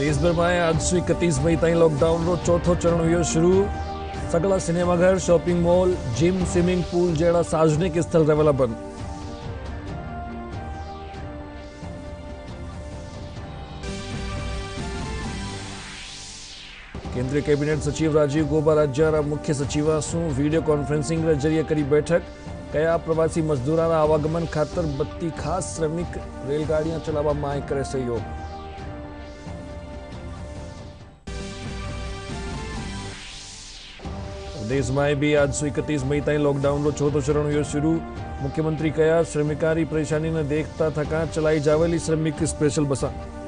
देशभर में आज से 31 मई ताईं लॉकडाउन रो चौथो चरण हुयो शुरू। सगला सिनेमाघर, shopping mall, gym, swimming pool जड़ा सार्वजनिक स्थल रहेला बंद। केंद्रीय कैबिनेट सचिव राजीव गौबा राज्य मुख्य सचिवा सु वीडियो कॉन्फ्रेंसिंग जरिए करी बैठक। कया प्रवासी मजदूरों आवागमन खातर 32 खास श्रमिक रेलगाड़ियां चलावा मांग करे सहयोग। प्रदेश में भी आज से 31 मई ताईं लॉकडाउन रो चौथो चरण हुयो शुरू। मुख्यमंत्री कया श्रमिकारी परेशानी ने देखता थका चलाई जावेली श्रमिक स्पेशल बसा।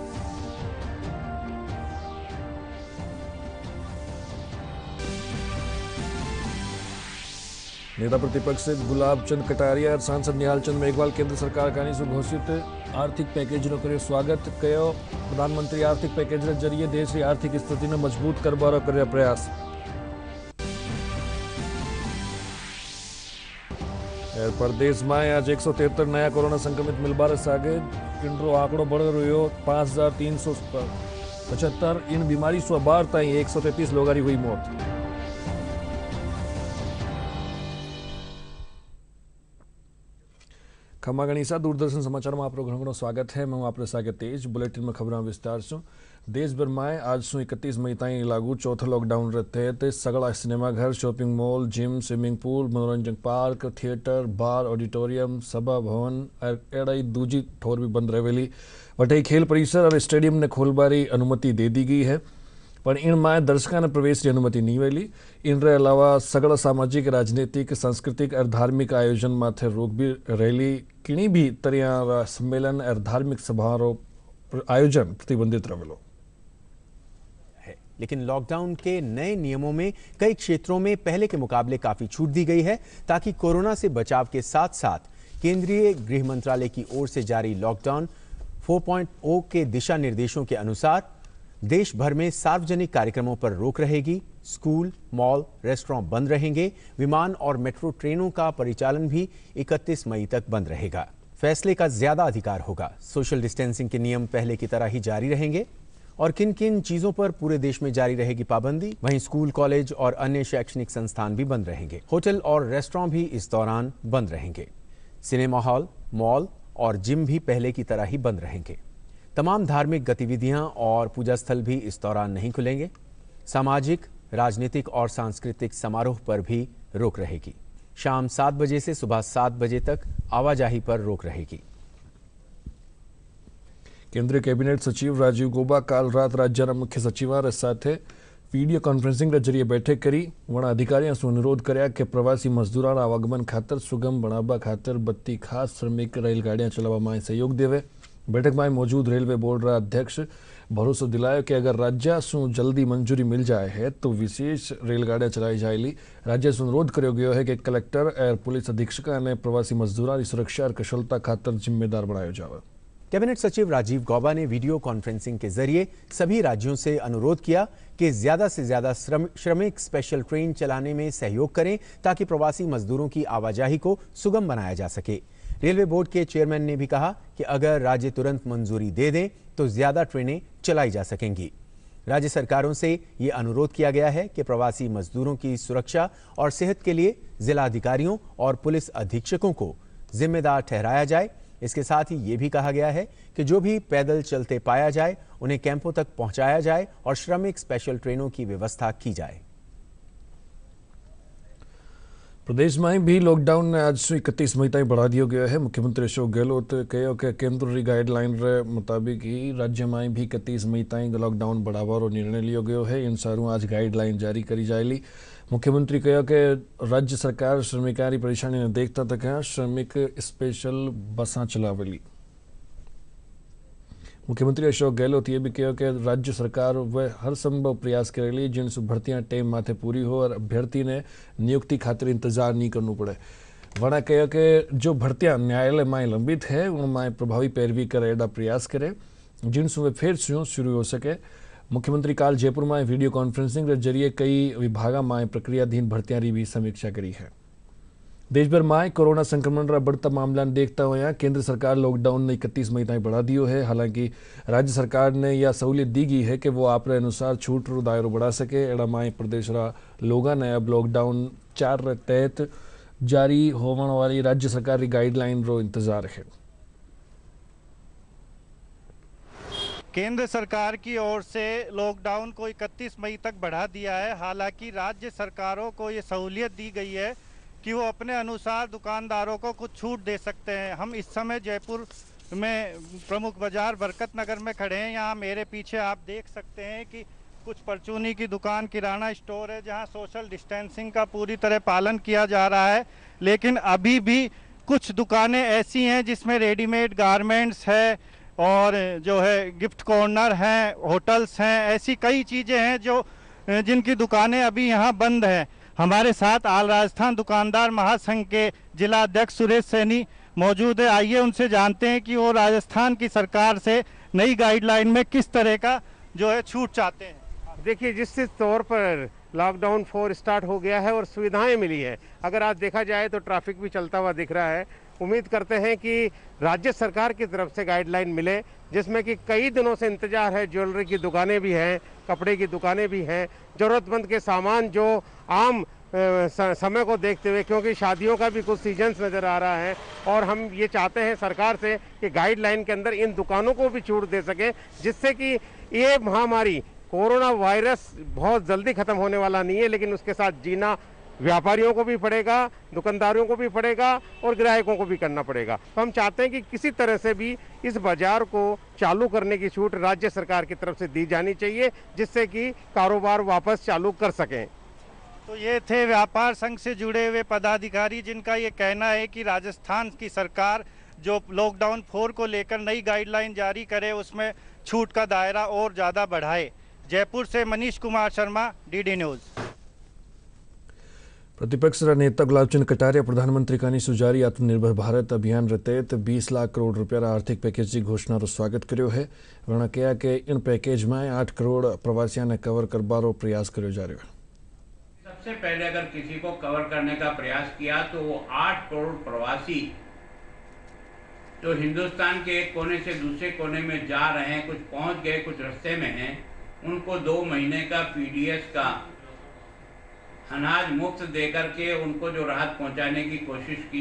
नेता प्रतिपक्ष गुलाब चंद कटारिया और सांसद निहाल चंद मेघवाल केंद्र सरकार का घोषित आर्थिक पैकेज नो कर्यो स्वागत। कयो प्रधानमंत्री आर्थिक पैकेज रे जरिए देश की आर्थिक स्थिति ने मजबूत करवारो कर्या प्रयास। प्रदेश में आज 173 नया कोरोना संक्रमित मिलबार सागे। इनरो आंकड़ो बढ़ रहो 5375। इन बीमारी से 12 ताई 133 लोगों की हुई मौत। खमा गणिसा दूरदर्शन समाचार में आपको घणो स्वागत है। मैं आपरे सागे तेज बुलेटिन में खबर विस्तार से। देशभर में आज से 31 मई ताईं लागू चौथो लॉकडाउन रहते सगला सिनेमाघर, shopping mall, gym, swimming pool, मनोरंजन पार्क, थिएटर, बार, ऑडिटोरियम, सभा भवन एड़ा दूजी ठोर भी बंद रहेली। वटे खेल परिसर और स्टेडियम ने खोलबारी अनुमति दे दी गई है, पर इन में दर्शकों ने प्रवेश की अनुमति नहीं वेली। इन अलावा सगड़ा सामाजिक, राजनीतिक, सांस्कृतिक और धार्मिक आयोजन माथे रोक भी रहेली। किणी भी तरह सम्मेलन और धार्मिक सभाओं आयोजन प्रतिबंधित रहेलो। लेकिन लॉकडाउन के नए नियमों में कई क्षेत्रों में पहले के मुकाबले काफी छूट दी गई है, ताकि कोरोना से बचाव के साथ साथ केंद्रीय गृह मंत्रालय की ओर से जारी लॉकडाउन 4.0 के दिशा निर्देशों के अनुसार देश भर में सार्वजनिक कार्यक्रमों पर रोक रहेगी। स्कूल, मॉल, रेस्टोरेंट बंद रहेंगे। विमान और मेट्रो ट्रेनों का परिचालन भी 31 मई तक बंद रहेगा। फैसले का ज्यादा अधिकार होगा। सोशल डिस्टेंसिंग के नियम पहले की तरह ही जारी रहेंगे। और किन किन चीजों पर पूरे देश में जारी रहेगी पाबंदी, वहीं स्कूल, कॉलेज और अन्य शैक्षणिक संस्थान भी बंद रहेंगे। होटल और रेस्टोरेंट भी इस दौरान बंद रहेंगे। सिनेमा हॉल, मॉल और जिम भी पहले की तरह ही बंद रहेंगे। तमाम धार्मिक गतिविधियां और पूजा स्थल भी इस दौरान नहीं खुलेंगे। सामाजिक, राजनीतिक और सांस्कृतिक समारोह पर भी रोक रहेगी। शाम 7 बजे से सुबह 7 बजे तक आवाजाही पर रोक रहेगी। केंद्रीय कैबिनेट सचिव राजीव गौबा काल रात राज्य मुख्य सचिवार साथ वीडियो कॉन्फ्रेंसिंग के जरिए बैठक करी। वणा अधिकारियों से अनुरोध कर्या कि प्रवासी मजदूरों आवागमन खातर सुगम बनावा खातर 32 खास श्रमिक रेलगाड़ियां चलावा में सहयोग देवे। बैठक में मौजूद रेलवे बोर्ड अध्यक्ष भरोसा दिलायो कि अगर राज्य से जल्दी मंजूरी मिल जाए है तो विशेष रेलगाड़ियां चलाई जाएगी। राज्य से अनुरोध किया गया है कि कलेक्टर और पुलिस अधीक्षक ने प्रवासी मजदूरों की सुरक्षा और कुशलता खातर जिम्मेदार बनाया जाए। कैबिनेट सचिव राजीव गौबा ने वीडियो कॉन्फ्रेंसिंग के जरिए सभी राज्यों से अनुरोध किया कि ज्यादा से ज्यादा श्रमिक स्पेशल ट्रेन चलाने में सहयोग करें, ताकि प्रवासी मजदूरों की आवाजाही को सुगम बनाया जा सके। रेलवे बोर्ड के चेयरमैन ने भी कहा कि अगर राज्य तुरंत मंजूरी दे दें तो ज्यादा ट्रेनें चलाई जा सकेंगी। राज्य सरकारों से ये अनुरोध किया गया है कि प्रवासी मजदूरों की सुरक्षा और सेहत के लिए जिला अधिकारियों और पुलिस अधीक्षकों को जिम्मेदार ठहराया जाए। इसके साथ ही ये भी कहा गया है कि जो भी पैदल चलते पाया जाए उन्हें कैंपों तक पहुंचाया जाए और श्रमिक स्पेशल ट्रेनों की व्यवस्था की जाए। प्रदेश में भी लॉकडाउन ने आज से 31 मई तक बढ़ा दिया गया है। मुख्यमंत्री अशोक गहलोत कहो कि केंद्र की गाइडलाइन रे मुताबिक ही राज्य में भी 31 मई तक लॉकडाउन बढ़ावा निर्णय लिया गया है। इन सारू आज गाइडलाइन जारी करी जाएगी। मुख्यमंत्री कहो कि राज्य सरकार श्रमिकारी परेशानी ने देखता तक श्रमिक स्पेशल बसा चलावेली। मुख्यमंत्री अशोक गहलोत ये भी कहो कि राज्य सरकार वह हर संभव प्रयास करेली जिनसे भर्तियां टाइम माथे पूरी हो और अभ्यर्थी ने नियुक्ति खातिर इंतजार नहीं करना पड़े। वणा कहो कि जो भर्तियां न्यायालय में लंबित है उनमें प्रभावी पैरवी करे एडा प्रयास करे जिनसे वे फिर शुरू हो सके। मुख्यमंत्री काल जयपुर में वीडियो कॉन्फ्रेंसिंग के जरिए कई विभागों में प्रक्रियाधीन भर्तियां की भी समीक्षा करी है। देश भर में कोरोना संक्रमण रा बढ़ता मामला ने देखता हुआ केंद्र सरकार लॉकडाउन ने 31 मई तक बढ़ा दियो है। हालांकि राज्य सरकार ने यह सहूलियत दी गई है कि वो आपरे अनुसार छूट रो दायरो बढ़ा सके। एड़ा माए प्रदेश रा लोगों ने अब लॉकडाउन 4 रे तहत जारी होने वाली राज्य सरकार की गाइडलाइन रो इंतजार है। केंद्र सरकार की ओर से लॉकडाउन को 31 मई तक बढ़ा दिया है। हालांकि राज्य सरकारों को ये सहूलियत दी गई है कि वो अपने अनुसार दुकानदारों को कुछ छूट दे सकते हैं। हम इस समय जयपुर में प्रमुख बाजार बरकत नगर में खड़े हैं। यहाँ मेरे पीछे आप देख सकते हैं कि कुछ परचूनी की दुकान, किराना स्टोर है जहाँ सोशल डिस्टेंसिंग का पूरी तरह पालन किया जा रहा है। लेकिन अभी भी कुछ दुकानें ऐसी हैं जिसमें रेडीमेड गारमेंट्स है और जो है गिफ्ट कॉर्नर हैं, होटल्स हैं, ऐसी कई चीज़ें हैं जो जिनकी दुकानें अभी यहाँ बंद हैं। हमारे साथ आल राजस्थान दुकानदार महासंघ के जिला अध्यक्ष सुरेश सैनी मौजूद है। आइए उनसे जानते हैं कि वो राजस्थान की सरकार से नई गाइडलाइन में किस तरह का जो है छूट चाहते हैं। देखिए, जिस तौर पर लॉकडाउन 4 स्टार्ट हो गया है और सुविधाएं मिली है, अगर आज देखा जाए तो ट्रैफिक भी चलता हुआ दिख रहा है। उम्मीद करते हैं कि राज्य सरकार की तरफ से गाइडलाइन मिले, जिसमें कि कई दिनों से इंतजार है। ज्वेलरी की दुकानें भी हैं, कपड़े की दुकानें भी हैं, ज़रूरतमंद के सामान जो आम समय को देखते हुए, क्योंकि शादियों का भी कुछ सीजन्स नज़र आ रहा है और हम ये चाहते हैं सरकार से कि गाइडलाइन के अंदर इन दुकानों को भी छूट दे सके, जिससे कि ये महामारी कोरोना वायरस बहुत जल्दी ख़त्म होने वाला नहीं है, लेकिन उसके साथ जीना व्यापारियों को भी पड़ेगा, दुकानदारों को भी पड़ेगा और ग्राहकों को भी करना पड़ेगा। तो हम चाहते हैं कि किसी तरह से भी इस बाजार को चालू करने की छूट राज्य सरकार की तरफ से दी जानी चाहिए, जिससे कि कारोबार वापस चालू कर सकें। तो ये थे व्यापार संघ से जुड़े हुए पदाधिकारी, जिनका ये कहना है कि राजस्थान की सरकार जो लॉकडाउन 4 को लेकर नई गाइडलाइन जारी करे, उसमें छूट का दायरा और ज़्यादा बढ़ाए। जयपुर से मनीष कुमार शर्मा, डीडी न्यूज़। प्रतिपक्ष नेता गुलाब चंद कटारिया प्रधानमंत्री का सुजारी आत्मनिर्भर भारत अभियान रे तहत 20 लाख करोड़ रुपया आर्थिक पैकेज की घोषणा रो स्वागत कर्यो है। उन्होंने कहा कि इन पैकेज में 8 करोड़ प्रवासियों ने कवर करबारो प्रयास कर्यो जा रहा है। सबसे पहले अगर किसी को कवर करने का प्रयास किया तो वो 8 करोड़ प्रवासी जो हिंदुस्तान के एक कोने से दूसरे कोने में जा रहे हैं, कुछ पहुंच गए, कुछ रास्ते में हैं, उनको 2 महीने का पीडीएस का अनाज मुफ्त देकर के उनको जो राहत पहुंचाने की कोशिश की।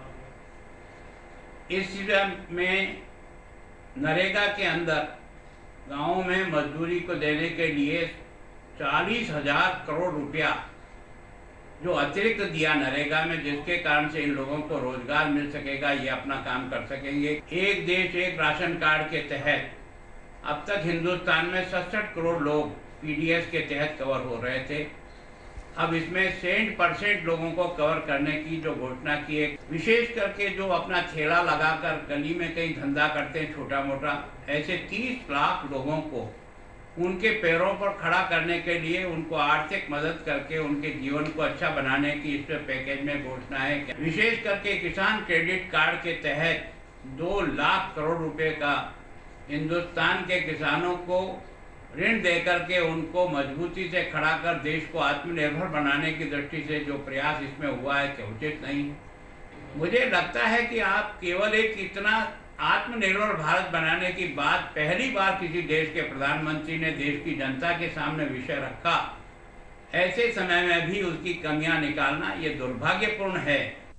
इस में नरेगा के अंदर गांवों में मजदूरी को देने के लिए 40,000 करोड़ रुपया जो अतिरिक्त दिया नरेगा में, जिसके कारण से इन लोगों को रोजगार मिल सकेगा, ये अपना काम कर सकेंगे। एक देश एक राशन कार्ड के तहत अब तक हिंदुस्तान में 67 करोड़ लोग पीडीएस के तहत कवर हो रहे थे। अब इसमें 60% लोगों को कवर करने की जो घोषणा की है, विशेष करके जो अपना ठेला लगाकर गली में कहीं धंधा करते हैं छोटा मोटा, ऐसे 30 लाख लोगों को उनके पैरों पर खड़ा करने के लिए उनको आर्थिक मदद करके उनके जीवन को अच्छा बनाने की इस पैकेज में घोषणा है। विशेष करके किसान क्रेडिट कार्ड के तहत 2 लाख करोड़ रुपए का हिंदुस्तान के किसानों को ऋण देकर के उनको मजबूती से खड़ा कर देश को आत्मनिर्भर बनाने की दृष्टि से जो प्रयास इसमें हुआ है कि उचित नहीं। मुझे लगता है कि आप केवल एक इतना आत्मनिर्भर भारत बनाने की बात पहली बार किसी देश के प्रधानमंत्री ने देश की जनता के सामने विषय रखा, ऐसे समय में भी उसकी कमियां निकालना ये दुर्भाग्यपूर्ण है।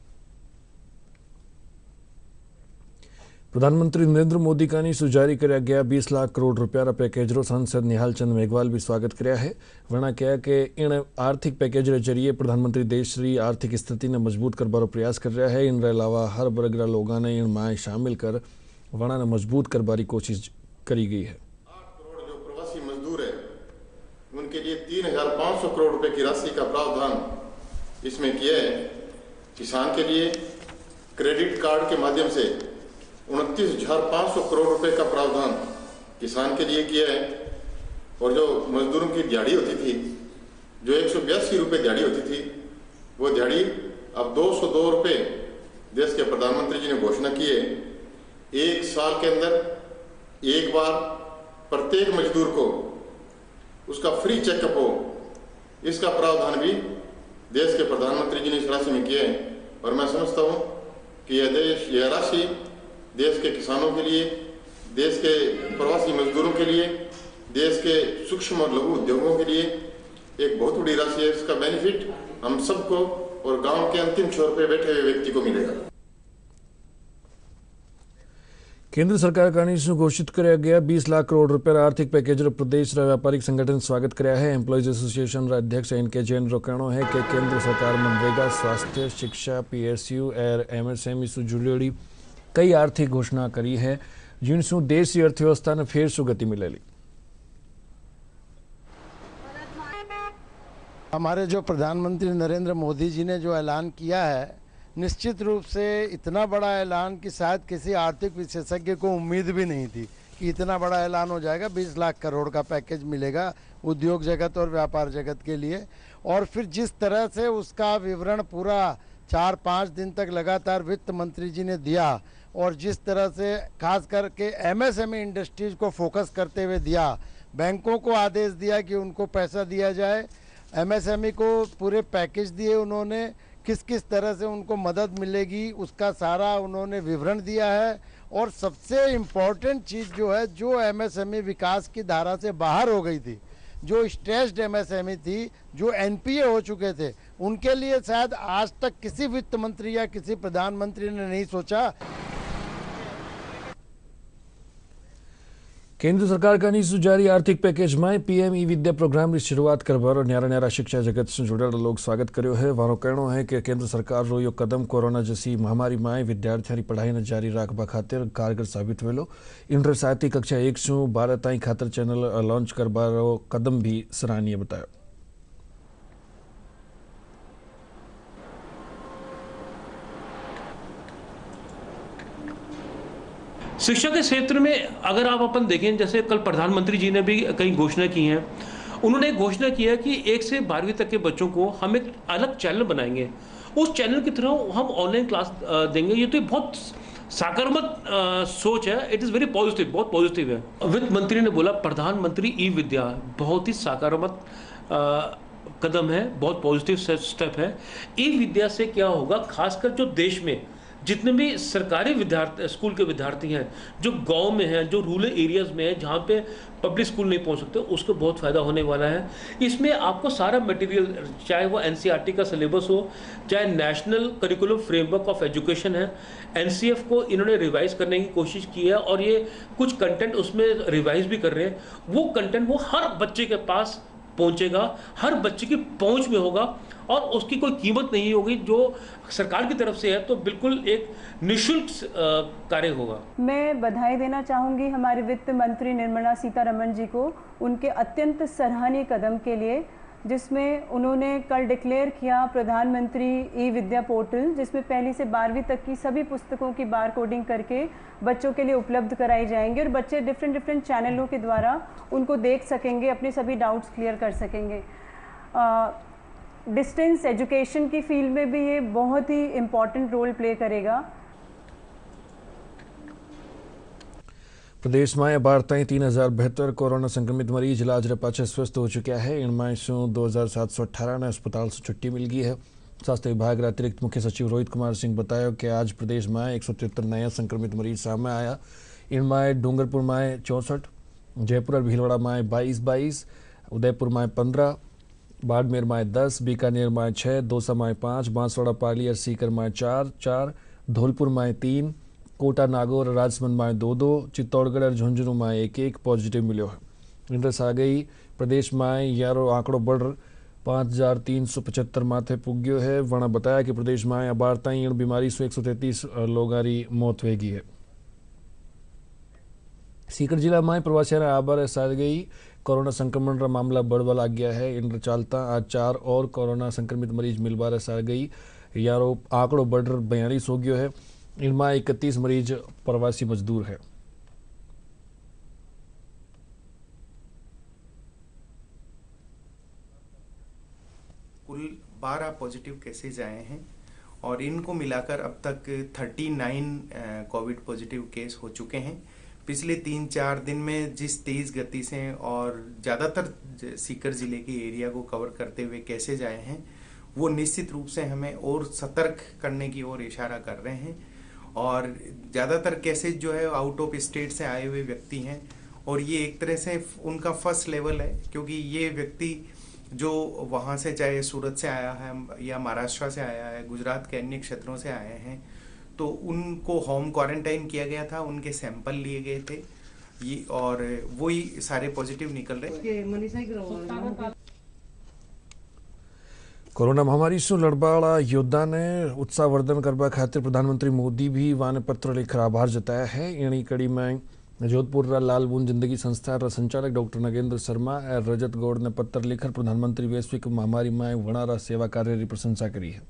प्रधानमंत्री नरेंद्र मोदी का सुजारी कराया गया 20 लाख करोड़ रुपया पैकेज रो सांसद निहाल चंद मेघवाल भी स्वागत कराया है। वरना कहा कि इन आर्थिक पैकेज के जरिए प्रधानमंत्री देश की आर्थिक स्थिति ने मजबूत करबारो प्रयास कर रहा है। इन अलावा हर वर्ग रा लोगों ने इन में शामिल कर वणा ने मजबूत करबारी कोशिश करी गई है। 8 करोड़ जो प्रवासी मजदूर है उनके लिए 3,500 करोड़ रुपए की राशि का प्रावधान इसमें किया है। किसान के लिए क्रेडिट कार्ड के माध्यम से 29,500 करोड़ रुपए का प्रावधान किसान के लिए किया है। और जो मजदूरों की दिहाड़ी होती थी, जो 182 रुपये दिहाड़ी होती थी, वो दिहाड़ी अब 202 रुपये देश के प्रधानमंत्री जी ने घोषणा की है। 1 साल के अंदर एक बार प्रत्येक मजदूर को उसका फ्री चेकअप हो, इसका प्रावधान भी देश के प्रधानमंत्री जी ने इस राशि में किया है। और मैं समझता हूँ कि यह राशि देश के किसानों के लिए, देश के प्रवासी मजदूरों के लिए, देश के सूक्ष्म और लघु उद्योगों के लिए एक बहुत बड़ी राशि है। इसका बेनिफिट हम सबको और गांव के अंतिम छोर पे बैठे हुए व्यक्ति को मिलेगा। केंद्र सरकार का घोषित कराया गया 20 लाख करोड़ रुपया आर्थिक पैकेज प्रदेश व्यापारिक संगठन स्वागत कराया है। एम्प्लॉइज एसोसिएशन अध्यक्ष एनके जैन रो कहना है कि केंद्र सरकार मनरेगा, स्वास्थ्य, शिक्षा, PSU और MSME से जुड़ी कई आर्थिक घोषणा करी है, जिनसु देश की अर्थव्यवस्था ने फेर सु गति मिलेली। हमारे जो प्रधानमंत्री नरेंद्र मोदी जी ने जो ऐलान किया है, निश्चित रूप से इतना बड़ा ऐलान कि शायद किसी आर्थिक विशेषज्ञ को उम्मीद भी नहीं थी कि इतना बड़ा ऐलान हो जाएगा। 20 लाख करोड़ का पैकेज मिलेगा उद्योग जगत और व्यापार जगत के लिए। और फिर जिस तरह से उसका विवरण पूरा 4-5 दिन तक लगातार वित्त मंत्री जी ने दिया और जिस तरह से खास करके MSME इंडस्ट्रीज को फोकस करते हुए दिया, बैंकों को आदेश दिया कि उनको पैसा दिया जाए, MSME को पूरे पैकेज दिए उन्होंने, किस किस तरह से उनको मदद मिलेगी उसका सारा उन्होंने विवरण दिया है। और सबसे इम्पोर्टेंट चीज़ जो है, जो MSME विकास की धारा से बाहर हो गई थी, जो स्ट्रेस्ड MSME थी, जो NPA हो चुके थे, उनके लिए शायद आज तक किसी वित्त मंत्री या किसी प्रधानमंत्री ने नहीं सोचा। केंद्र सरकार का जारी आर्थिक पैकेज में PM ई विद्या प्रोग्राम की शुरुआत करवार न्यारा न्यारा शिक्षा जगत से जुड़ेल लोग स्वागत कर्यो है। वारो कहनो है कि केंद्र सरकार रो यो कदम कोरोना जैसी महामारी में विद्यार्थियों की पढ़ाई ने जारी रखवा खातिर कारगर साबित वेलो। इंटर सातवी कक्षा 1 से 12 ताई खातिर चैनल लॉन्च करवारो कदम भी सराहनीय बताया। शिक्षा के क्षेत्र में अगर आप अपन देखें, जैसे कल प्रधानमंत्री जी ने भी कई घोषणा की हैं। उन्होंने एक घोषणा किया कि 1 से 12वीं तक के बच्चों को हम एक अलग चैनल बनाएंगे, उस चैनल की तरह हम ऑनलाइन क्लास देंगे। ये तो बहुत सकारात्मक सोच है। इट इज़ वेरी पॉजिटिव, बहुत पॉजिटिव है। वित्त मंत्री ने बोला प्रधानमंत्री ई विद्या बहुत ही सकारात्मक कदम है, बहुत पॉजिटिव स्टेप है। ई विद्या से क्या होगा, खासकर जो देश में जितने भी सरकारी विद्यार्थी स्कूल के विद्यार्थी हैं, जो गांव में हैं, जो रूरल एरियाज में हैं, जहां पे पब्लिक स्कूल नहीं पहुंच सकते, उसको बहुत फ़ायदा होने वाला है। इसमें आपको सारा मटेरियल, चाहे वो NCERT का सिलेबस हो, चाहे national curriculum framework of education है, NCF को इन्होंने रिवाइज करने की कोशिश की है और ये कुछ कंटेंट उसमें रिवाइज भी कर रहे हैं। वो कंटेंट वो हर बच्चे के पास पहुंचेगा, हर बच्चे की पहुंच में होगा और उसकी कोई कीमत नहीं होगी। जो सरकार की तरफ से है तो बिल्कुल एक निःशुल्क कार्य होगा। मैं बधाई देना चाहूँगी हमारे वित्त मंत्री निर्मला सीतारमण जी को उनके अत्यंत सराहनीय कदम के लिए, जिसमें उन्होंने कल डिक्लेयर किया प्रधानमंत्री ई विद्या पोर्टल, जिसमें पहली से 12वीं तक की सभी पुस्तकों की बार कोडिंग करके बच्चों के लिए उपलब्ध कराई जाएंगी और बच्चे डिफरेंट चैनलों के द्वारा उनको देख सकेंगे, अपने सभी डाउट्स क्लियर कर सकेंगे। डिस्टेंस एजुकेशन की फील्ड में भी ये बहुत ही इम्पॉर्टेंट रोल प्ले करेगा। प्रदेश में 12 ताईं 3072 कोरोना संक्रमित मरीज इलाज रे पाछे स्वस्थ हो चुका है। इनमें से 2718 ने अस्पताल से छुट्टी मिल गई है। स्वास्थ्य विभाग के अतिरिक्त मुख्य सचिव रोहित कुमार सिंह बताया कि आज प्रदेश में 173 नया संक्रमित मरीज सामने आया। इनमें डूंगरपुर में 64, जयपुर और भीलवाड़ा में 22, उदयपुर में 15, बाड़मेर में 10, बीकानेर में 6, दौसा में 5, बांसवाड़ा, पाली और सीकर में 4, धौलपुर में 3, कोटा, नागौर और राजसमंद में 2, चित्तौड़गढ़ और झुंझुनू में 1 पॉजिटिव मिलो है। इंड्रस आ गई प्रदेश में यारो आंकड़ो बढ़ 5375 माथे पुग्यो है। वणा बताया कि प्रदेश में 12 ताईं बीमारी से 133 लोगों की मौत हो गई है। सीकर जिला में प्रवासियों ने आबार साथ गई कोरोना संक्रमण का मामला बढ़वा लग गया है। इन चलता आज 4 और कोरोना संक्रमित मरीज मिलबार साथ गई, यारो आंकड़ो बढ़ 42 हो गयो है। इनमें 31 मरीज प्रवासी मजदूर है। कुल 12 पॉजिटिव केसेज आए हैं और इनको मिलाकर अब तक 39 कोविड पॉजिटिव केस हो चुके हैं। पिछले 3-4 दिन में जिस तेज़ गति से और ज़्यादातर सीकर ज़िले के एरिया को कवर करते हुए केसेज आए हैं, वो निश्चित रूप से हमें और सतर्क करने की ओर इशारा कर रहे हैं। और ज़्यादातर केसेज जो है आउट ऑफ स्टेट से आए हुए व्यक्ति हैं और ये एक तरह से उनका फर्स्ट लेवल है, क्योंकि ये व्यक्ति जो वहाँ से चाहे सूरत से आया है या महाराष्ट्र से आया है, गुजरात के अन्य क्षेत्रों से आए हैं, तो उनको होम क्वारंटाइन किया गया था, उनके सैंपल लिए गए थे ये और वही सारे पॉजिटिव निकल रहे हैं। કોરોના મહામારી શું લડવાળા યોદ્ધાને ઉત્સાહવર્ધન કરવા ખાतिर પ્રધાનમંત્રી મોદી भी વાને પત્ર લેખર આભાર જતાયા है। એની कड़ी में जोधपुर लाल बूंद जिंदगी संस्था संचालक डॉक्टर नगेंद्र शर्मा और रजत गौड़ ने पत्र लेखर प्रधानमंत्री वैश्विक महामारी में वणारा सेवा कार्य की प्रशंसा करी है।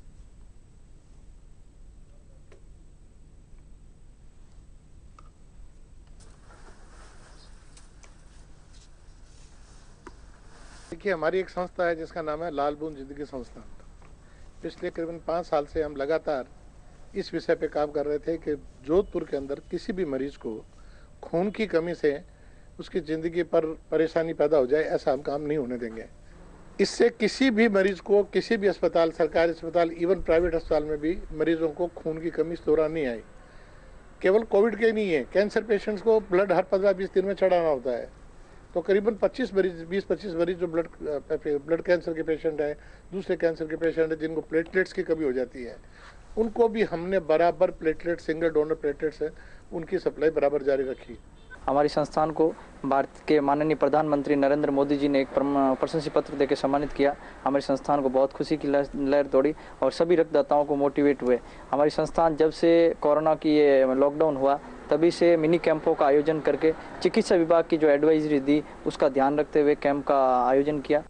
देखिए, हमारी एक संस्था है जिसका नाम है लाल बूंद जिंदगी संस्था। पिछले करीबन 5 साल से हम लगातार इस विषय पे काम कर रहे थे कि जोधपुर के अंदर किसी भी मरीज को खून की कमी से उसकी ज़िंदगी पर परेशानी पैदा हो जाए, ऐसा हम काम नहीं होने देंगे। इससे किसी भी मरीज को किसी भी अस्पताल, सरकारी अस्पताल, इवन प्राइवेट अस्पताल में भी मरीजों को खून की कमी इस दौरान नहीं आई। केवल कोविड के नहीं है, कैंसर पेशेंट्स को ब्लड हर 15-20 दिन में चढ़ाना होता है। तो करीबन 20-25 मरीज जो ब्लड कैंसर के पेशेंट हैं, दूसरे कैंसर के पेशेंट हैं जिनको प्लेटलेट्स की कमी हो जाती है, उनको भी हमने बराबर प्लेटलेट, सिंगल डोनर प्लेटलेट्स है, उनकी सप्लाई बराबर जारी रखी। हमारी संस्थान को भारत के माननीय प्रधानमंत्री नरेंद्र मोदी जी ने एक प्रशंसा पत्र देकर सम्मानित किया। हमारी संस्थान को बहुत खुशी की लहर दौड़ी और सभी रक्तदाताओं को मोटिवेट हुए। हमारी संस्थान जब से कोरोना की ये लॉकडाउन हुआ तभी से मिनी कैंपों का आयोजन करके चिकित्सा विभाग की जो एडवाइजरी दी उसका ध्यान रखते हुए कैंप का आयोजन किया।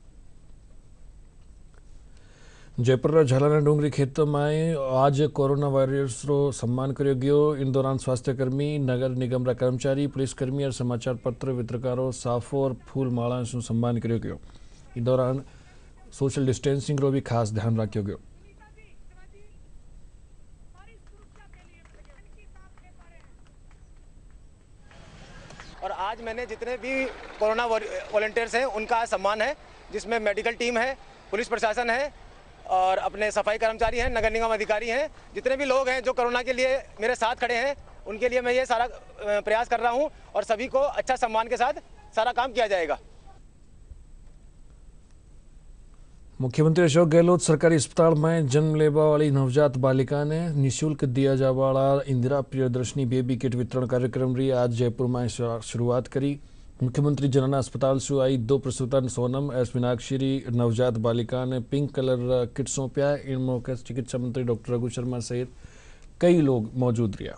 जयपुर झालाना डोंगरी खेतों में आज कोरोना वॉरियर्सरो सम्मान कर्यो गयो। इन दौरान स्वास्थ्यकर्मी, नगर निगम कर्मचारी, पुलिसकर्मी और समाचार पत्र वितरकारों साफो और फूल माला से सम्मान कर्यो गयो। इन दौरान सोशल डिस्टेंसिंग रो भी खास ध्यान रखो गयो। और आज मैंने जितने भी कोरोना वॉलंटियर्स हैं उनका सम्मान है, जिसमें मेडिकल टीम है, पुलिस प्रशासन है और अपने सफाई कर्मचारी हैं, नगर निगम अधिकारी हैं, जितने भी लोग हैं जो कोरोना के लिए मेरे साथ खड़े हैं, उनके लिए मैं ये सारा प्रयास कर रहा हूं और सभी को अच्छा सम्मान के साथ सारा काम किया जाएगा। मुख्यमंत्री अशोक गहलोत सरकारी अस्पताल में जन्म लेवा वाली नवजात बालिका ने निःशुल्क दिया जाने वाला इंदिरा प्रियदर्शनी बेबी किट वितरण कार्यक्रम री आज जयपुर में शुरुआत करी। मुख्यमंत्री जनना अस्पताल से आई 2 प्रसूता सोनम एस मीनाक्षी नवजात बालिका ने पिंक कलर किट सौंपया। इन मौके चिकित्सा मंत्री डॉक्टर रघु शर्मा सहित कई लोग मौजूद रहा।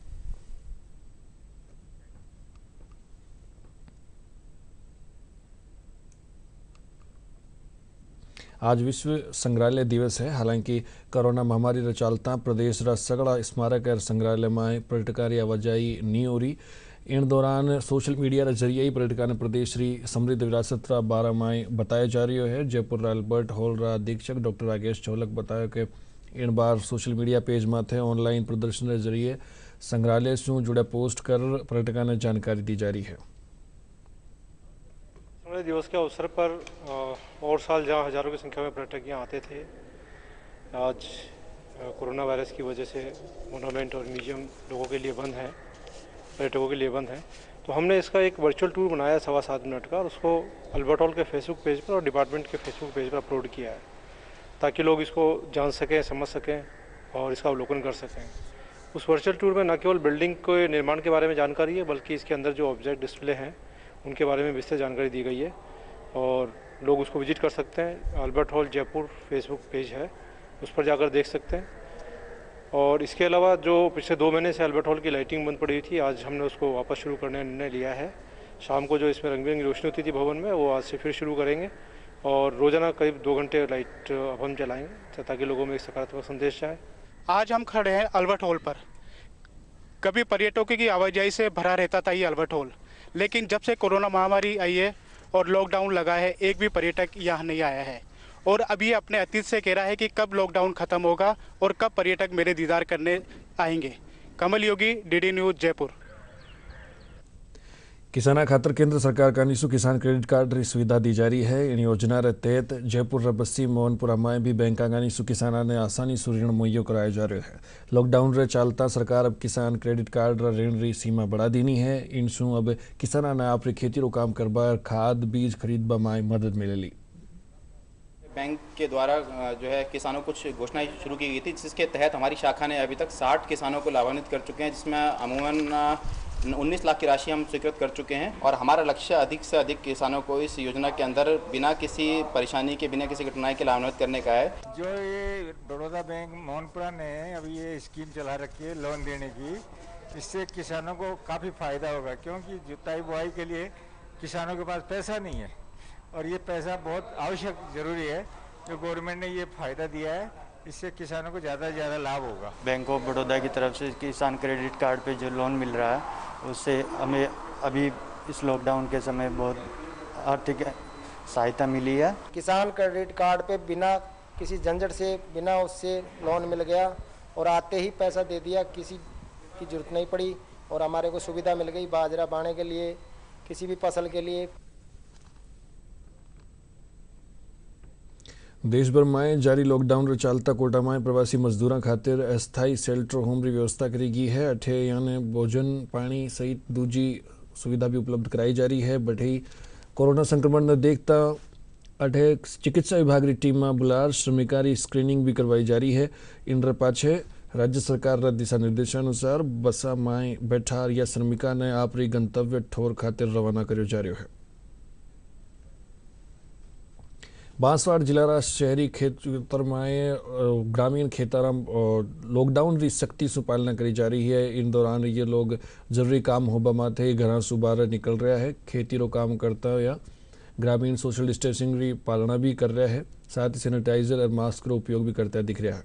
आज विश्व संग्रहालय दिवस है। हालांकि कोरोना महामारी रा चलता प्रदेश रा सगड़ा स्मारक और संग्रहालय में पर्यटकारी आवाजाही नहीं हो रही। इन दौरान सोशल मीडिया के जरिए ही पर्यटकों ने प्रदेश की समृद्ध विरासत रा बारे में बताया जा रही है। जयपुर रा अल्बर्ट हॉल रा अधीक्षक डॉक्टर राकेश चौलक बताया कि इन बार सोशल मीडिया पेज में थे ऑनलाइन प्रदर्शन के जरिए संग्रहालय से जुड़े पोस्ट कर पर्यटकों ने जानकारी दी जा रही है। संग्रहालय दिवस के अवसर पर और साल जहाँ हजारों की संख्या में पर्यटक यहाँ आते थे, आज कोरोना वायरस की वजह से मोनूमेंट और म्यूजियम लोगों के लिए बंद है, पर्यटकों के लिए बंद है। तो हमने इसका एक वर्चुअल टूर बनाया 7.25 मिनट का और उसको अल्बर्ट हॉल के फेसबुक पेज पर और डिपार्टमेंट के फेसबुक पेज पर अपलोड किया है, ताकि लोग इसको जान सकें, समझ सकें और इसका अवलोकन कर सकें। उस वर्चुअल टूर में न केवल बिल्डिंग के निर्माण के बारे में जानकारी है, बल्कि इसके अंदर जो ऑब्जेक्ट डिस्प्ले हैं उनके बारे में विस्तृत जानकारी दी गई है और लोग उसको विजिट कर सकते हैं। Albert hall Jaipur Facebook page है, उस पर जाकर देख सकते हैं। और इसके अलावा जो पिछले 2 महीने से अल्बर्ट हॉल की लाइटिंग बंद पड़ी थी, आज हमने उसको वापस शुरू करने का निर्णय लिया है। शाम को जो इसमें रंग बिरंगी रोशनी होती थी भवन में, वो आज से फिर शुरू करेंगे और रोज़ाना करीब 2 घंटे लाइट अब हम जलाएंगे ताकि लोगों में एक सकारात्मक संदेश जाए। आज हम खड़े हैं अल्बर्ट हॉल पर। कभी पर्यटकों की आवाजाही से भरा रहता था ये अल्बर्ट हॉल, लेकिन जब से कोरोना महामारी आई है और लॉकडाउन लगा है, एक भी पर्यटक यहाँ नहीं आया है। और अभी अपने अतीत से कह रहा है कि कब लॉकडाउन खत्म होगा और कब पर्यटक मेरे दीदार करने आएंगे। Kamal Yogi, DD news, Jaipur. किसाना खातर केंद्र सरकार का नीसू किसान क्रेडिट कार्ड री सुविधा दी जा रही है। इन योजना रे तहत जयपुर रे बस्सी मोहनपुरा में भी बैंका का नीसू किसाना ने आसानी से ऋण मुहैया कराया जा रहा है। लॉकडाउन रे चलता सरकार अब किसान क्रेडिट कार्ड रा ऋण री सीमा बढ़ा दीनी है। इनसू अब किसाना ने आपरी खेती रो काम करबार खाद बीज खरीदबा में मदद मिलेली। बैंक के द्वारा जो है किसानों को कुछ घोषणाएं शुरू की गई थी, जिसके तहत हमारी शाखा ने अभी तक 60 किसानों को लाभान्वित कर चुके हैं, जिसमें अमूमन 19 लाख की राशि हम स्वीकृत कर चुके हैं। और हमारा लक्ष्य अधिक से अधिक किसानों को इस योजना के अंदर बिना किसी परेशानी के, बिना किसी कठिनाई के लाभान्वित करने का है। जो ये बड़ौदा बैंक मोहनपुरा ने अभी ये स्कीम चला रखी है लोन देने की, इससे किसानों को काफ़ी फ़ायदा होगा, क्योंकि जुताई बुआई के लिए किसानों के पास पैसा नहीं है और ये पैसा बहुत आवश्यक ज़रूरी है। जो गवर्नमेंट ने ये फ़ायदा दिया है, इससे किसानों को ज़्यादा से ज़्यादा लाभ होगा। बैंक ऑफ बड़ौदा की तरफ से किसान क्रेडिट कार्ड पे जो लोन मिल रहा है, उससे हमें अभी इस लॉकडाउन के समय बहुत आर्थिक सहायता मिली है। किसान क्रेडिट कार्ड पे बिना किसी झंझट से, बिना उससे लोन मिल गया और आते ही पैसा दे दिया, किसी की जरूरत नहीं पड़ी और हमारे को सुविधा मिल गई बाजरा बाने के लिए, किसी भी फसल के लिए। देश भर में जारी लॉकडाउन रे चलता कोटा में प्रवासी मजदूरों खातिर अस्थायी शेल्टर होम की व्यवस्था करी गई है। अठे यानी भोजन पानी सहित दूजी सुविधा भी उपलब्ध कराई जा रही है। बटे कोरोना संक्रमण ने देखता अठे चिकित्सा विभाग की टीम में बुलार श्रमिका की स्क्रीनिंग भी करवाई जा रही है। इन पाछे राज्य सरकार दिशा निर्देशानुसार बसा में बैठा या श्रमिका ने आपरी गंतव्य ठोर खातिर रवाना करो जा रहा है। बांसवाड़ा जिला शहरी क्षेत्र में ग्रामीण खेतारा लॉकडाउन की सख्ती से पालना करी जा रही है। इन दौरान ये लोग जरूरी काम होबा माथे घर से बाहर निकल रहा है। खेती रो काम करता या ग्रामीण सोशल डिस्टेंसिंग की पालना भी कर रहा है। साथ ही सैनिटाइजर और मास्क रो उपयोग भी करता दिख रहा है।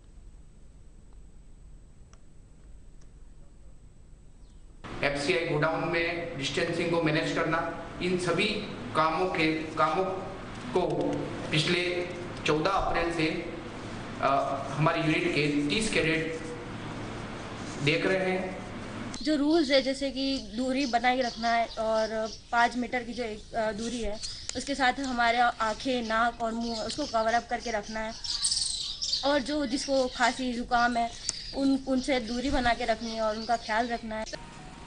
एफसीआई गोडाउन में डिस्टेंसिंग को मैनेज करना, इन सभी कामों को पिछले 14 अप्रैल से हमारी यूनिट के 30 कैडेट देख रहे हैं। जो रूल्स है, जैसे कि दूरी बनाए रखना है और 5 मीटर की जो एक दूरी है, उसके साथ हमारे आंखें, नाक और मुंह उसको कवर अप करके रखना है। और जो जिसको खांसी जुकाम है उनसे दूरी बना के रखनी है और उनका ख्याल रखना है।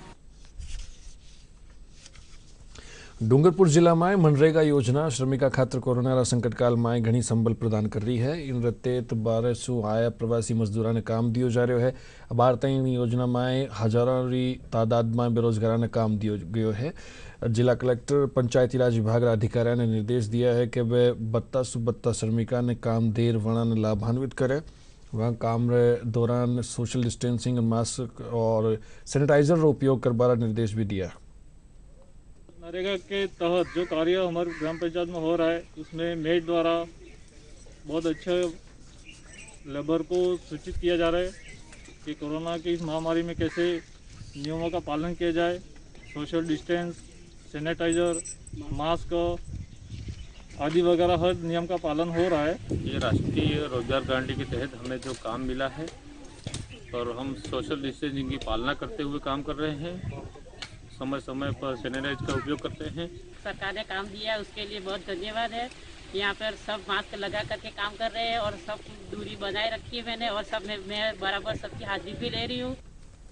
डूंगरपुर जिला में मनरेगा योजना श्रमिका खातर कोरोना संकट काल में घनी संबल प्रदान कर रही है। इन तहत 1200 आया प्रवासी मजदूरों ने काम दियो जा रहा है। बार तक योजना में हजारों की तादाद में बेरोजगारों ने काम दियो गयो है। जिला कलेक्टर पंचायती राज विभाग अधिकारियों ने निर्देश दिया है कि वे 72 श्रमिका ने काम देर वणा ने लाभान्वित करे। वहाँ काम रे दौरान सोशल डिस्टेंसिंग, मास्क और सैनिटाइजर का उपयोग करने का निर्देश भी दिया। नरेगा के तहत जो कार्य हमारे ग्राम पंचायत में हो रहा है, उसमें मेट द्वारा बहुत अच्छे लेबर को सूचित किया जा रहा है कि कोरोना की इस महामारी में कैसे नियमों का पालन किया जाए। सोशल डिस्टेंस, सैनिटाइजर, मास्क आदि वगैरह हर नियम का पालन हो रहा है। ये राष्ट्रीय रोजगार गारंटी के तहत हमें जो काम मिला है और हम सोशल डिस्टेंसिंग की पालना करते हुए काम कर रहे हैं। समय समय पर सैनिटाइज का उपयोग करते हैं। सरकार ने काम दिया है उसके लिए बहुत धन्यवाद है। यहाँ पर सब मास्क लगा करके काम कर रहे हैं और सब दूरी बनाए रखी है मैंने, और सब मैं बराबर सबकी हाजिरी भी ले रही हूँ।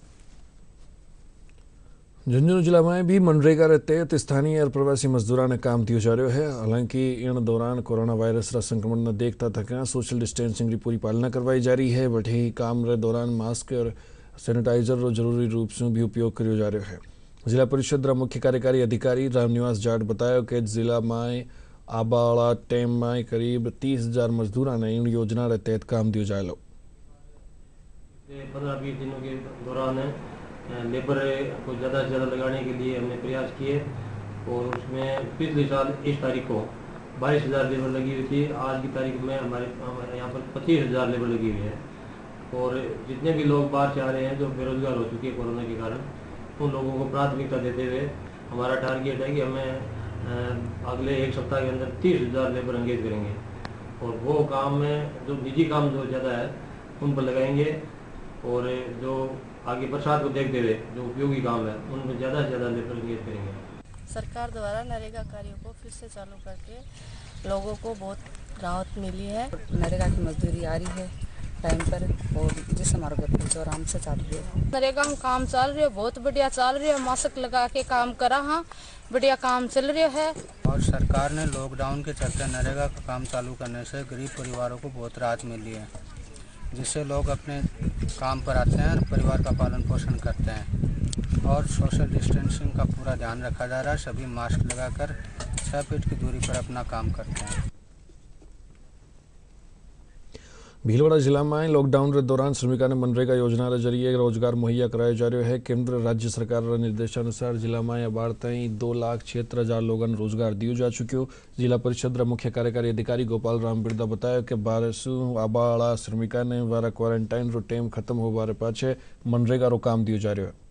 झुंझुनू जिला में भी मनरेगा रे तहत स्थानीय और प्रवासी मजदूरों ने काम दियो जा रहा है। हालांकि इन दौरान कोरोना वायरस रा संक्रमण न देखता थका सोशल डिस्टेंसिंग की पूरी पालना करवाई जा रही है। बट ही काम रे दौरान मास्क और सैनिटाइजर रो जरूरी रूप से भी उपयोग करो जा रहा है। जिला परिषद रा मुख्य कार्यकारी अधिकारी रामनिवास जाट बताया कि जिला में आबाड़ा टाइम में करीब 30,000 मजदूरों ने इन योजना के तहत काम दियो जाए। 15-20 दिनों के दौरान लेबर को ज़्यादा से ज़्यादा लगाने के लिए हमने प्रयास किए और उसमें पिछले साल इस तारीख को 22,000 लेबर लगी हुई थी। आज की तारीख में हमारे यहाँ पर 25,000 लेबर लगी हुई है। और जितने भी लोग बाहर से आ रहे हैं जो बेरोजगार हो चुके हैं कोरोना के कारण, उन लोगों को प्राथमिकता देते हुए हमारा टारगेट है कि हमें अगले 1 सप्ताह के अंदर 30,000 लेबर एंगेज करेंगे और वो काम में जो निजी काम जो ज़्यादा है उन पर लगाएंगे और जो आगे बरसात को देखते हुए जो उपयोगी काम है उनमें ज़्यादा से ज़्यादा लेबर एंगेज करेंगे। सरकार द्वारा नरेगा कार्यों को फिर से चालू करके लोगों को बहुत राहत मिली है। नरेगा की मजदूरी आ रही है टाइम पर और जिस हमारे घर जो आराम से चल रही है। नरेगा में काम चल रही है, बहुत बढ़िया चल रही है। मास्क लगा के काम करा, हाँ बढ़िया काम चल रहा है। और सरकार ने लॉकडाउन के चलते नरेगा का काम चालू करने से गरीब परिवारों को बहुत राहत मिली है, जिससे लोग अपने काम पर आते हैं और परिवार का पालन पोषण करते हैं। और सोशल डिस्टेंसिंग का पूरा ध्यान रखा जा रहा है। सभी मास्क लगाकर 6 फीट की दूरी पर अपना काम करते हैं। भीलवाड़ा जिला में लॉकडाउन के दौरान श्रमिकों ने मनरेगा योजना के जरिए रोजगार मुहैया कराया जा रहा है। केंद्र राज्य सरकार के निर्देशानुसार जिला में अबार ताई 2,76,000 लोगों ने रोजगार दियो जा चुक्यो। जिला परिषद मुख्य कार्यकारी अधिकारी गोपाल राम बिरदा बताया कि 1200 आबावाला श्रमिकों ने वारा क्वारंटाइन रो टाइम खत्म होवारे पाछे मनरेगा रो काम दियो जा रहा है।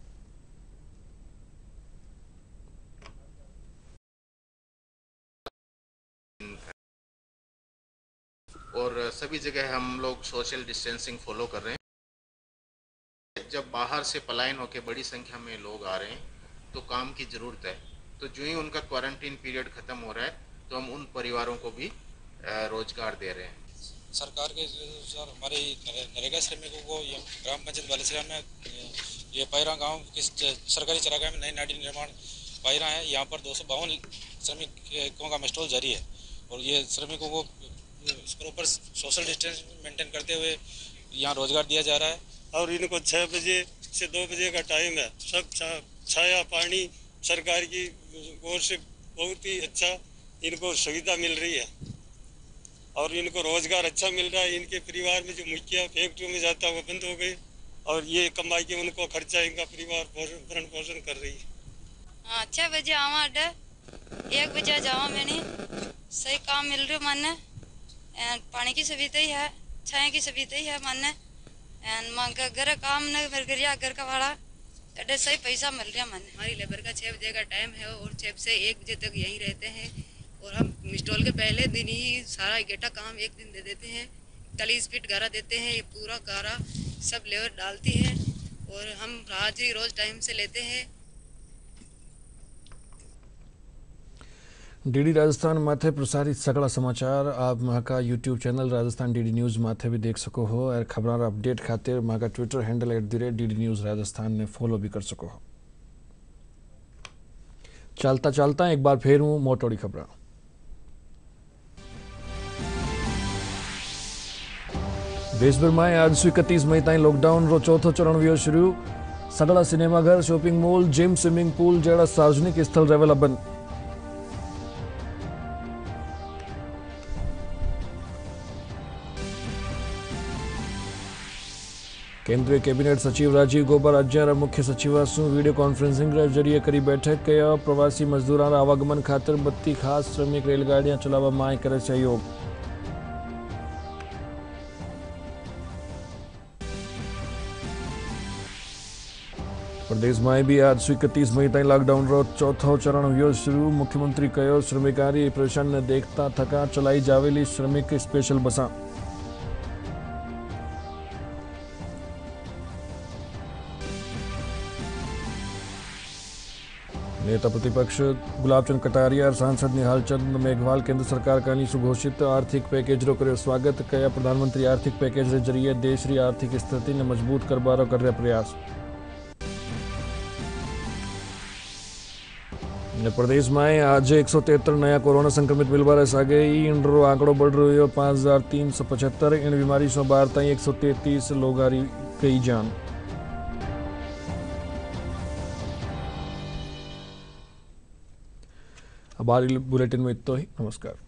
और सभी जगह हम लोग सोशल डिस्टेंसिंग फॉलो कर रहे हैं। जब बाहर से पलायन होकर बड़ी संख्या में लोग आ रहे हैं तो काम की ज़रूरत है, तो जो ही उनका क्वारंटीन पीरियड ख़त्म हो रहा है तो हम उन परिवारों को भी रोजगार दे रहे हैं। सरकार के अनुसार हमारे नरेगा श्रमिकों को ये ग्राम पंचायत बालेसरा में ये पैरा गाँव के सरकारी चरागाह में नई नाडी निर्माण पैरा है। यहाँ पर 252 श्रमिकों का स्टॉल जारी है और ये श्रमिकों को प्रॉपर सोशल डिस्टेंस मेंटेन करते हुए यहाँ रोजगार दिया जा रहा है। और इनको 6 बजे से 2 बजे का टाइम है। सब छाया पानी सरकार की ओर से बहुत ही अच्छा इनको सुविधा मिल रही है और इनको रोजगार अच्छा मिल रहा है। इनके परिवार में जो मुखिया फैक्ट्रियों में जाता है वो बंद हो गई और ये कमाई के उनको खर्चा इनका परिवार भरण पोषण कर रही है। 6 बजे आवा अड्डा 1 बजे जावा मैंने सही काम मिल रहा माने। पानी की सुविधा ही है, छाया की सुविधा ही है माने। घर काम न घर का भाड़ा अड्डे सही पैसा मिल रहा माने। हमारी लेबर का 6 बजे का टाइम है और 6 से 1 बजे तक यहीं रहते हैं और हम स्टॉल के पहले दिन ही सारा इकट्ठा काम एक दिन दे देते हैं। 40 फीट गारा देते हैं, ये पूरा गारा सब लेबर डालती है और हम हाजिरी रोज टाइम से लेते हैं। डीडी राजस्थान माथे प्रसारित सगड़ा समाचार आप वहाँ का YouTube channel Rajasthan DD news माथे भी देख सको हो और खबर अपडेट खातिर वहाँ का Twitter handle @DD news Rajasthan ने फॉलो भी कर सको हो। चलता चलता एक बार फिर हूँ मोटोड़ी खबर। देश भर में आज से 31 मई ताईं लॉकडाउन रो चौथो चरण वियो शुरू। सगड़ा सिनेमाघर, shopping mall, gym, swimming pool जड़ा सार्वजनिक स्थल रहेला बंद। केंद्रीय कैबिनेट सचिव राजीव गौबा राज्य मुख्य सचिव वीडियो कॉन्फ्रेंसिंग के जरिए करी बैठक के प्रवासी मजदूरों आवागमन खातर 32 खास श्रमिक रेलगाड़ियां चलावा मांग करे सहयोग। प्रदेश में भी आज से 31 मई ताईं लॉकडाउन रो चौथो चरण हुयो शुरू। मुख्यमंत्री कहो श्रमिकारी परेशान देखता थका चलाई जावेली श्रमिक स्पेशल बसा। नेता प्रतिपक्ष गुलाबचंद कटारिया और सांसद निहाल चंद मेघवाल केंद्र सरकार का सुघोषित आर्थिक पैकेज रो करे स्वागत कया। प्रधानमंत्री आर्थिक पैकेज के जरिए देश की आर्थिक स्थिति ने मजबूत करबारो कर रहे प्रयास। प्रदेश में आज 173 नया कोरोना संक्रमित मिलवा आ गई। इनरो आंकड़ो बढ़ रही है 5375। इन बीमारी से 12 ताई 133 लोग आ गई जान। अब बुलेटिन में इतना ही। नमस्कार।